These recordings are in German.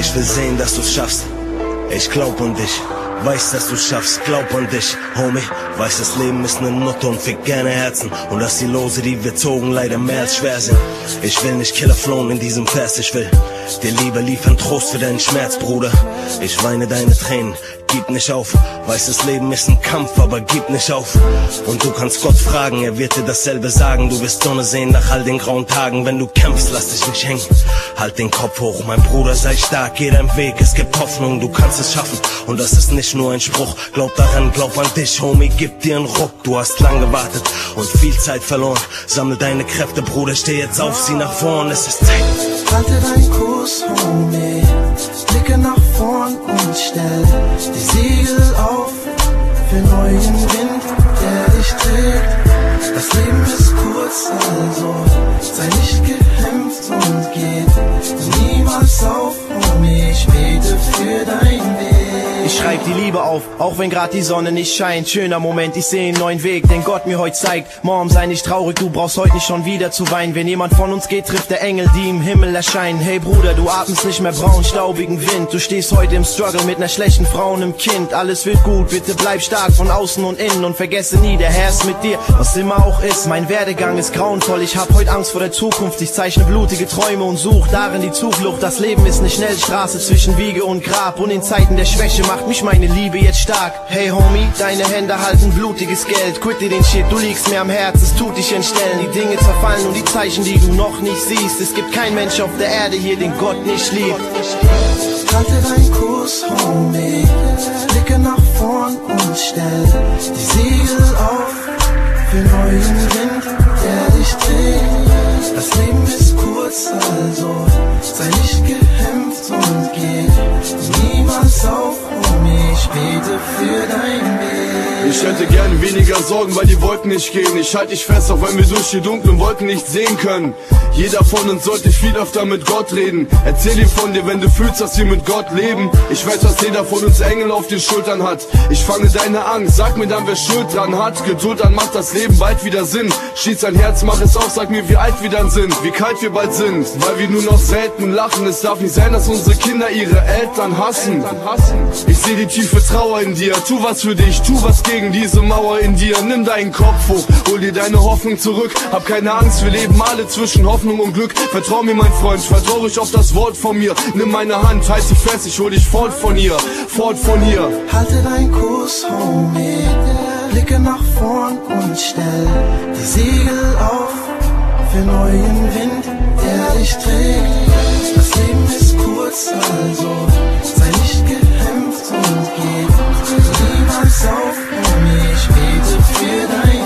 ich will sehen, dass du's schaffst. Ich glaub an dich, weiß, dass du's schaffst, glaub an dich, Homie. Weiß, das Leben ist ne Nutte und fickt gerne Herzen. Und dass die Lose, die wir zogen, leider mehr als schwer sind. Ich will nicht Killer flown in diesem Vers, ich will dir Liebe liefern, Trost für deinen Schmerz, Bruder. Ich weine deine Tränen, gib nicht auf. Weiß, das Leben ist ein Kampf, aber gib nicht auf. Und du kannst Gott fragen, er wird dir dasselbe sagen. Du wirst Sonne sehen nach all den grauen Tagen. Wenn du kämpfst, lass dich nicht hängen. Halt den Kopf hoch, mein Bruder, sei stark, geh deinen Weg. Es gibt Hoffnung, du kannst es schaffen. Und das ist nicht nur ein Spruch. Glaub daran, glaub an dich, Homie, gib dir einen Ruck. Du hast lang gewartet und viel Zeit verloren. Sammel deine Kräfte, Bruder, steh jetzt auf, sieh nach vorn, es ist Zeit. Halte deinen Kurs, Homie, blicke nach vorn und stell die Segel auf für neuen Wind, der dich trägt. Das Leben ist kurz, also sei nicht gehemmt und geh niemals auf, Homie, ich bete für dein Weg. Ich schreib die Liebe auf, auch wenn grad die Sonne nicht scheint. Schöner Moment, ich seh einen neuen Weg, den Gott mir heute zeigt. Mom, sei nicht traurig, du brauchst heute nicht schon wieder zu weinen. Wenn jemand von uns geht, trifft der Engel, die im Himmel erscheinen. Hey Bruder, du atmest nicht mehr braun, staubigen Wind. Du stehst heute im Struggle mit ner schlechten Frau und einem Kind. Alles wird gut, bitte bleib stark von außen und innen. Und vergesse nie, der Herr ist mit dir, was immer auch ist. Mein Werdegang ist grauenvoll, ich hab heute Angst vor der Zukunft. Ich zeichne blutige Träume und such darin die Zuflucht. Das Leben ist ne Schnellstraße zwischen Wiege und Grab. Und in Zeiten der Schwäche macht mich meine Liebe jetzt stark. Hey Homie, deine Hände halten blutiges Geld. Quit dir den Shit, du liegst mir am Herz, es tut dich entstellen. Die Dinge zerfallen und die Zeichen, die du noch nicht siehst. Es gibt kein Mensch auf der Erde hier, den Gott nicht liebt. Halte deinen Kurs, Homie, blicke nach vorn und stell die Segel auf für neuen Wind, der dich trägt. Das Leben ist kurz, also sei nicht gehemmt und geh niemals auf, Homie, ich bete für dein Weg. Ich hätte gerne weniger Sorgen, weil die Wolken nicht gehen. Ich halte dich fest, auch wenn wir durch die dunklen Wolken nicht sehen können. Jeder von uns sollte viel öfter mit Gott reden. Erzähl ihm von dir, wenn du fühlst, dass wir mit Gott leben. Ich weiß, dass jeder von uns Engel auf den Schultern hat. Ich fange deine Angst, sag mir dann, wer Schuld dran hat. Geduld, dann macht das Leben bald wieder Sinn. Schließ dein Herz, mach es auf, sag mir, wie alt wir dann sind, wie kalt wir bald sind. Weil wir nur noch selten lachen. Es darf nicht sein, dass unsere Kinder ihre Eltern hassen. Ich seh die tiefe Trauer in dir. Tu was für dich, tu was gegen diese Mauer in dir. Nimm deinen Kopf hoch, hol dir deine Hoffnung zurück. Hab keine Angst, wir leben alle zwischen Hoffnung und Glück. Vertrau mir, mein Freund, vertrau ruhig auf das Wort von mir. Nimm meine Hand, halt sie fest, ich hol dich fort von hier, fort von hier. Halte deinen Kurs, Homie, blicke nach vorn und stell die Segel auf für neuen Wind, der dich trägt. Das Leben ist kurz, also sei nicht gehemmt und geh niemals auf, Homie, ich bete für dein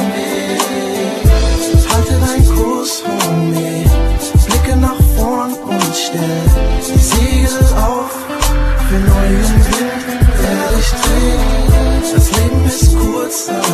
Weg. Halte deinen Kurs, Homie, blicke nach vorn und stell die Segel auf für neuen Wind, der dich trägt. Das Leben ist kurz,